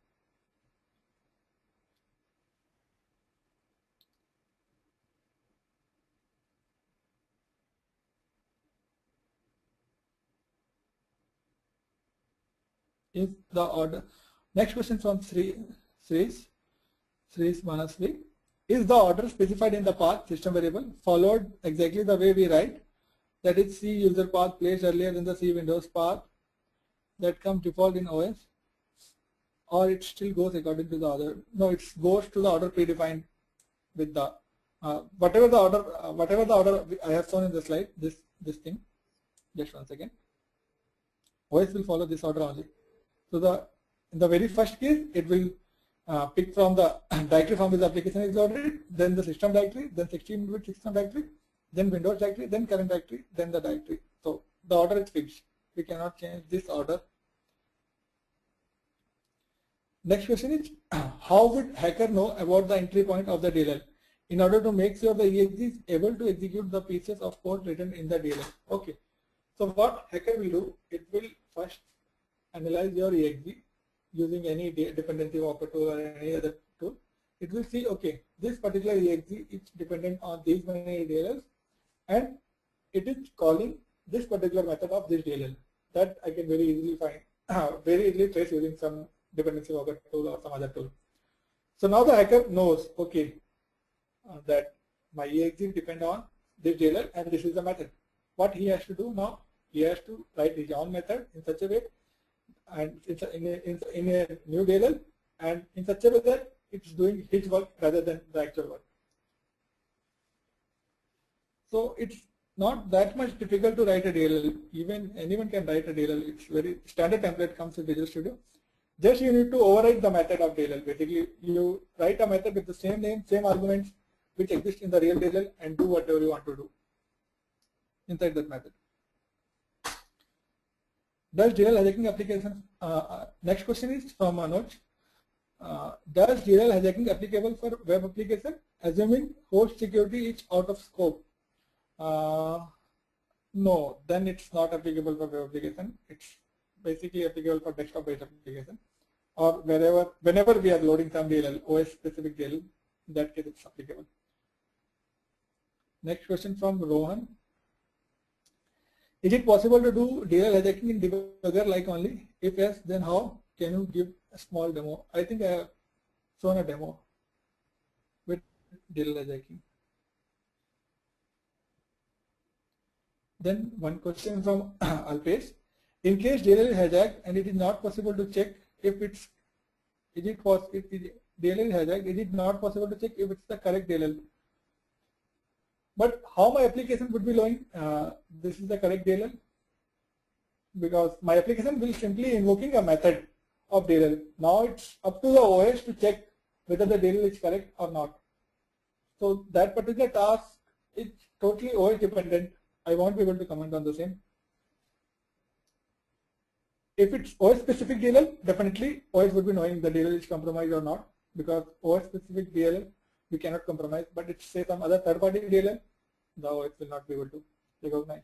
Is the order, next question from Sri, Sri's, Sri's Manasvi. Is the order specified in the path system variable followed exactly the way we write? That is C user path placed earlier than the C Windows path that comes default in O S, or it still goes according to the order? No, it goes to the order predefined with the uh, whatever the order, uh, whatever the order I have shown in the slide. This this thing. Just one second. O S will follow this order only. So the in the very first case, it will uh, pick from the directory from which the application is loaded, then the system directory, then sixteen bit system directory, then Windows directory, then current directory, then the directory. So the order is fixed. We cannot change this order. Next question is, how would hacker know about the entry point of the D L L in order to make sure the E X E is able to execute the pieces of code written in the D L L? Okay. So what hacker will do, it will first analyze your E X E using any dependency wrapper tool or any other tool. It will see, okay, this particular E X E is dependent on these many D L Ls and it is calling this particular method of this D L L. That I can very easily find, uh, very easily trace using some dependency wrapper tool or some other tool. So now the hacker knows, okay, uh, that my E X E depends on this D L L and this is the method. What he has to do now, he has to write his own method in such a way and it's in a, in, in a new D L L and in such a way that it's doing his work rather than the actual work. So it's not that much difficult to write a D L L. Even anyone can write a D L L. It's very standard template comes with Visual Studio. Just you need to override the method of D L L. Basically, you write a method with the same name, same arguments which exist in the real D L L and do whatever you want to do inside that method. Does D L L hijacking application, uh, uh, next question is from Manoj. Uh, does D L L hijacking applicable for web application assuming host security is out of scope? Uh, no, then it's not applicable for web application. It's basically applicable for desktop based application or wherever, whenever we are loading some D L L, O S specific D L L, in that case it's applicable. Next question from Rohan. Is it possible to do D L L hijacking in debugger like only? If yes, then how? Can you give a small demo? I think I have shown a demo with D L L hijacking. Then one question from Alpesh. In case D L L is hijacked and it is not possible to check if it's, is it possible, if D L L is hijacked, is it not possible to check if it's the correct D L L? But how my application would be knowing uh, this is the correct D L L? Because my application will simply invoking a method of D L L. Now it's up to the O S to check whether the D L L is correct or not. So that particular task is totally O S dependent. I won't be able to comment on the same. If it's O S specific D L L, definitely O S would be knowing the D L L is compromised or not, because O S specific D L L we cannot compromise, but it's say some other third party D L L, the O S will not be able to recognize.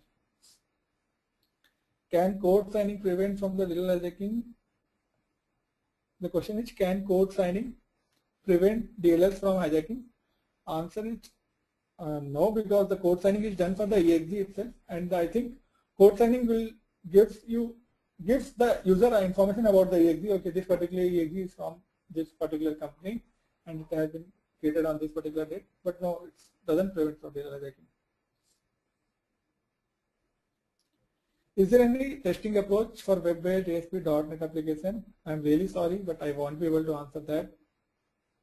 Can code signing prevent from the D L L hijacking? The question is, can code signing prevent D L Ls from hijacking? Answer is uh, no, because the code signing is done for the E X E itself, and I think code signing will gives you gives the user information about the E X E. Okay, this particular E X E is from this particular company, and it has been created on this particular date. But no, it doesn't prevent from D L L hijacking. Is there any testing approach for web-based A S P dot net application? I'm really sorry, but I won't be able to answer that.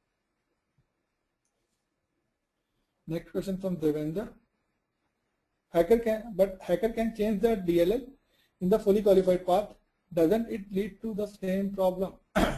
Next question from Devendra. hacker can, but hacker can change the D L L in the fully qualified path. Doesn't it lead to the same problem?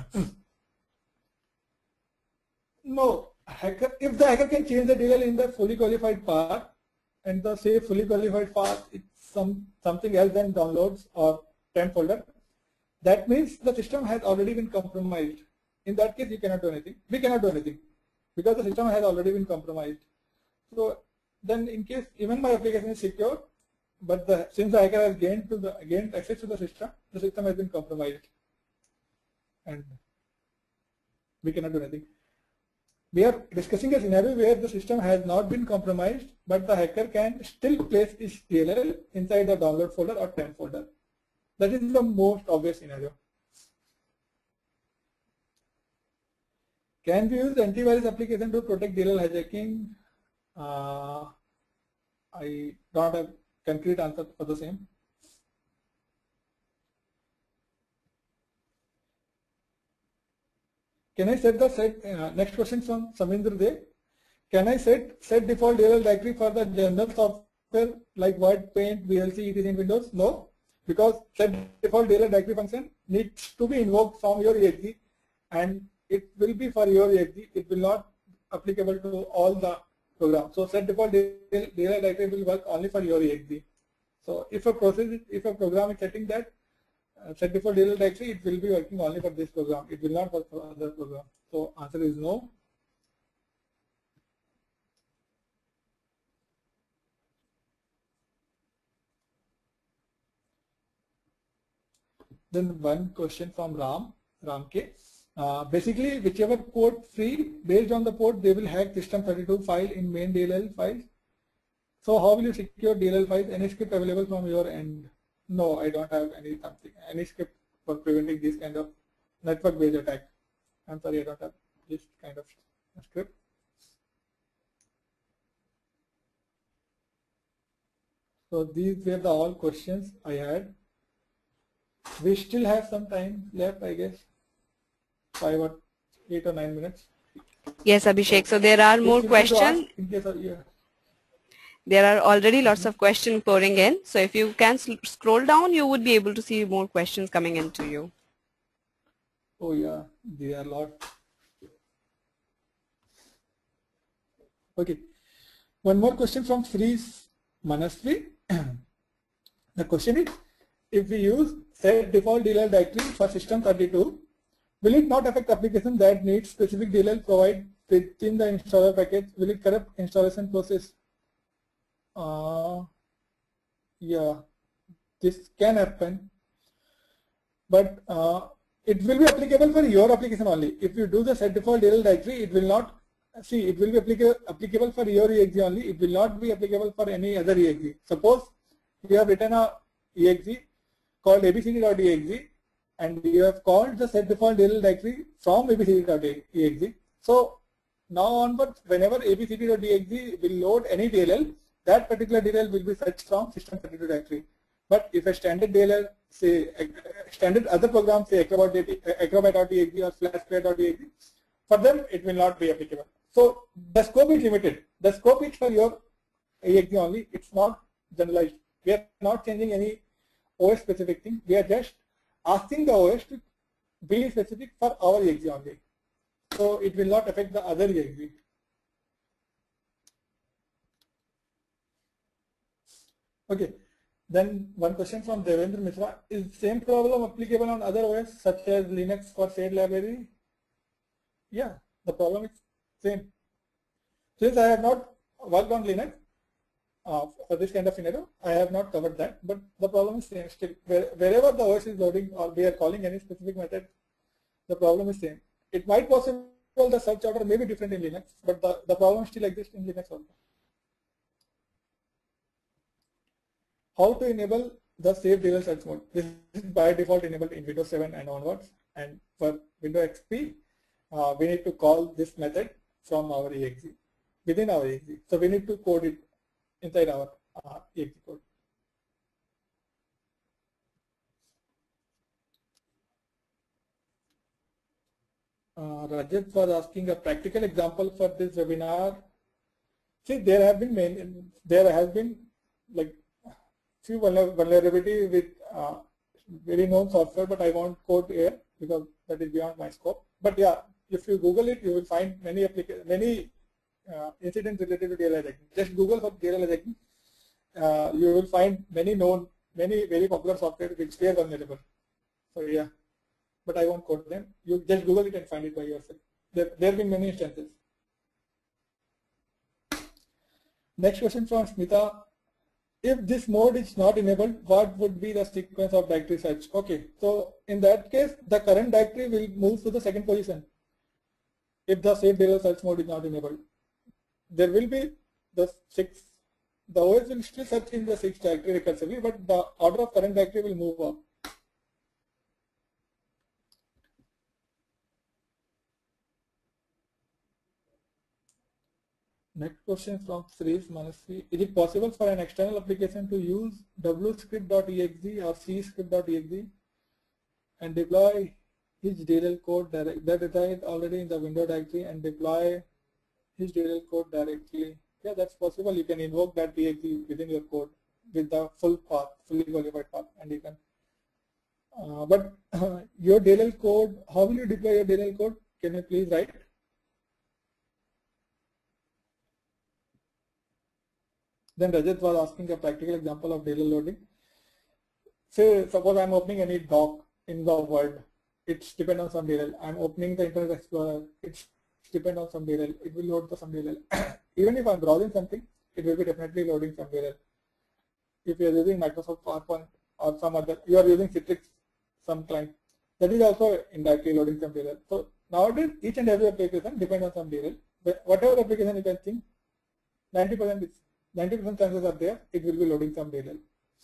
No, hacker. If the hacker can change the D L L in the fully qualified path, and the say fully qualified path it's some something else than downloads or temp folder, that means the system has already been compromised. In that case, you cannot do anything. We cannot do anything because the system has already been compromised. So then, in case even my application is secure, but the, since the hacker has gained to the gained access to the system, the system has been compromised, and we cannot do anything. We are discussing a scenario where the system has not been compromised, but the hacker can still place its D L L inside the download folder or temp folder. That is the most obvious scenario. Can we use antivirus application to protect D L L hijacking? Uh, I don't have concrete answer for the same. Can I set the set, uh, next question from Samindra De. Can I set set default D L L directory for the general software like Word, Paint, V L C, et cetera in Windows? No, because set default D L L directory function needs to be invoked from your E X E, and it will be for your E X E. It will not applicable to all the programs. So set default D L L directory will work only for your E X E. So if a process, if a program is setting that uh, set default D L L directory, it will be working only for this program. It will not work for other program. So answer is no. Then one question from Ram, Ram K. Uh, basically, whichever port free, based on the port, they will hack system thirty-two file in main D L L files. So how will you secure D L L files? Any script available from your end? No, I don't have any something, any script for preventing this kind of network-based attack. I'm sorry, I don't have this kind of script. So these were the all questions I had. We still have some time left, I guess. Five or eight or nine minutes. Yes, Abhishek. So there are more questions. Yeah. There are already lots of questions pouring in. So if you can scroll down, you would be able to see more questions coming into you. Oh yeah, there are a lot. Okay. One more question from Sri's Manasvi. The question is, if we use set default D L L directory for system thirty-two, will it not affect application that needs specific D L L provided within the installer package? Will it corrupt installation process? Uh, yeah, this can happen, but uh, it will be applicable for your application only. If you do the set default D L L directory, it will not, see, it will be applicable, applicable for your E X E only. It will not be applicable for any other E X E. Suppose you have written a E X E called A B C D dot E X E, and you have called the set default D L L directory from A B C D dot E X E. So now onwards, whenever A B C D dot E X E will load any D L L, that particular D L L will be fetched from system thirty-two directory. But if a standard D L L, say standard other program, say Acrobat dot E X E or Flashplayer dot E X E, for them it will not be applicable. So the scope is limited. The scope is for your E X E only. It's not generalized. We are not changing any O S specific thing. We are just asking the O S to be specific for our E X E only. So it will not affect the other E X E. Okay. Then one question from Devendra Mishra: is the same problem applicable on other O S such as Linux for shared library? Yeah, the problem is same. Since I have not worked on Linux uh, for this kind of scenario, I have not covered that. But the problem is same still. Where, wherever the O S is loading or we are calling any specific method, the problem is same. It might possible the search order may be different in Linux, but the, the problem still exists in Linux also. How to enable the save D L L search mode? This is by default enabled in Windows seven and onwards. And for Windows X P, uh, we need to call this method from our E X E, within our E X E. So we need to code it inside our uh, E X E code. Uh, Rajat was asking a practical example for this webinar. See, there have been many, there has been like few vulnerability with uh, very known software, but I won't quote here because that is beyond my scope. But yeah, if you Google it, you will find many applications, many uh, incidents related to D L L hijacking. Just Google for D L L hijacking. Uh, you will find many known, many very popular software which were vulnerable. So yeah, but I won't quote them. You just Google it and find it by yourself. There, there have been many instances. Next question from Smita. If this mode is not enabled, what would be the sequence of directory search? Okay, so in that case, the current directory will move to the second position. If the save D L L search mode is not enabled, there will be the six. The O S will still search in the sixth directory recursively, but the order of current directory will move up. Next question from Sri's Manasvi. Is it possible for an external application to use wscript.exe or cscript.exe and deploy his D L L code direct, that resides already in the window directory and deploy his D L L code directly? Yeah, that's possible. You can invoke that exe within your code with the full path, fully qualified path, and you can. Uh, but uh, your D L L code, how will you deploy your D L L code? Can you please write? Then Rajat was asking a practical example of D L L loading. Say, suppose I'm opening any doc in the Word. It's depend on some D L L. I'm opening the Internet Explorer. It's depend on some D L L. It will load the some D L L. Even if I'm browsing something, it will be definitely loading some D L L. If you are using Microsoft PowerPoint or some other, you are using Citrix, some client, that is also indirectly loading some D L L. So nowadays, each and every application depends on some D L L. But whatever application you can think, ninety percent is ninety percent chances are there, it will be loading some D L L.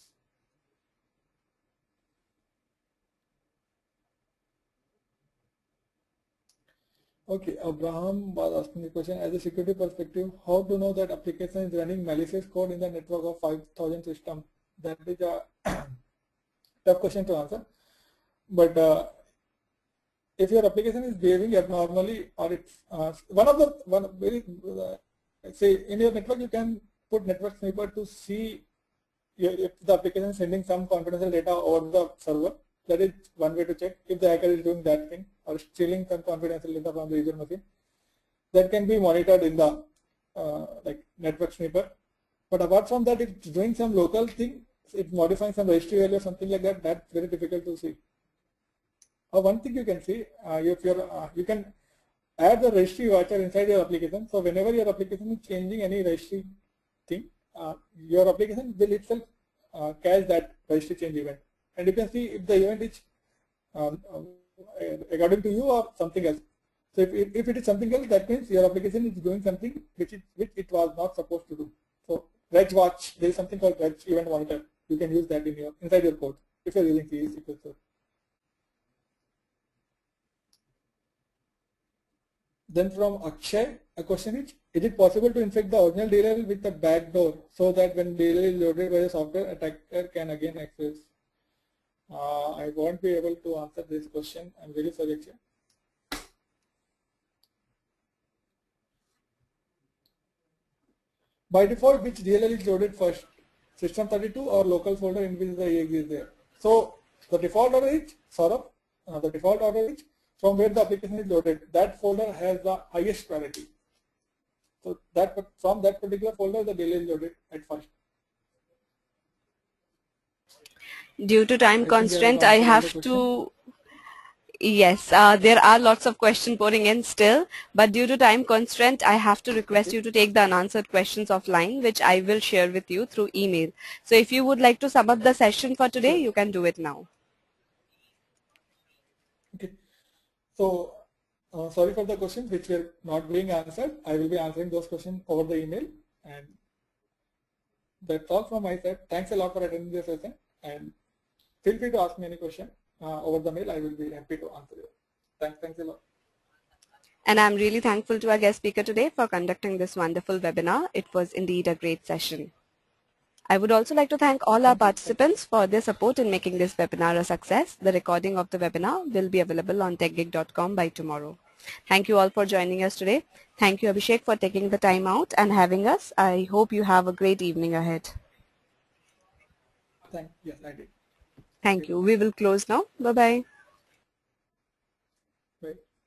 Okay, Abraham was asking a question. As a security perspective, how to know that application is running malicious code in the network of five thousand systems? That is a tough question to answer. But uh, if your application is behaving abnormally, or it's uh, one of the one very uh, say in your network, you can put network sniper to see if the application is sending some confidential data over the server. That is one way to check if the hacker is doing that thing or stealing some confidential data from the user machine. That can be monitored in the uh, like network sniper. But apart from that, if it's doing some local thing, it's modifying some registry value or something like that, that's very difficult to see. Uh, one thing you can see, uh, if you're, uh, you can add the registry watcher inside your application. So whenever your application is changing any registry thing, uh, your application will itself uh, catch that registry change event. And you can see if the event is um, um, according to you or something else. So if, if it is something else, that means your application is doing something which, is, which it was not supposed to do. So Reg Watch, there is something called Reg Event Monitor. You can use that in your inside your code if you are using C S Q L. Then from Akshay, a question is, is it possible to infect the original D L L with a backdoor so that when D L L is loaded by the software, attacker can again access? Uh, I won't be able to answer this question. I'm very sorry, Akshay. By default, which D L L is loaded first? System thirty-two or local folder in which the E X E is there? So the default order is, Saurabh, uh, the default order is from where the application is loaded. That folder has the highest priority. So that from that particular folder, the D L L is loaded at first. Due to time constraint, I have to, yes, uh, there are lots of questions pouring in still, but due to time constraint, I have to request okay. you to take the unanswered questions offline, which I will share with you through email. So if you would like to sum up the session for today, you can do it now. Okay. So, uh, sorry for the questions which were not being answered. I will be answering those questions over the email, and that's all from my side. Thanks a lot for attending this session, and feel free to ask me any question uh, over the mail. I will be happy to answer you. Thanks, thanks a lot. And I'm really thankful to our guest speaker today for conducting this wonderful webinar. It was indeed a great session. I would also like to thank all our participants for their support in making this webinar a success. The recording of the webinar will be available on tech gig dot com by tomorrow. Thank you all for joining us today. Thank you, Abhishek, for taking the time out and having us. I hope you have a great evening ahead. thank, yes, I did. Thank you. We will close now. Bye-bye. Bye.